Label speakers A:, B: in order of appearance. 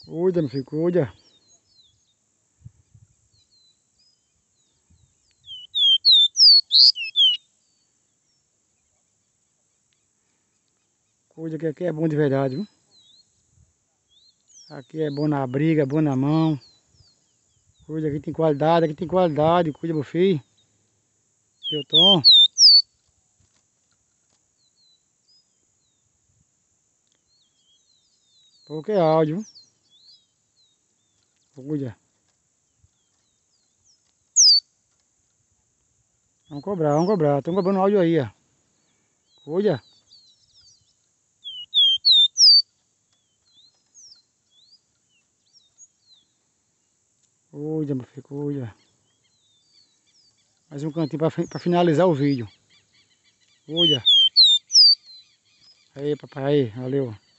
A: Cuida, meu filho, cuida. Cuida que aqui é bom de verdade, viu? Aqui é bom na briga, é bom na mão. Cuida, aqui tem qualidade, aqui tem qualidade. Cuida, meu filho. Deu tom. Pouco é áudio, viu? Cuida. Vamos cobrar, vamos cobrar. Estão cobrando áudio aí, ó. Cuida. Cuida, meu filho, cuida. Mais um cantinho para finalizar o vídeo. Cuida. Aí, papai, aí, valeu.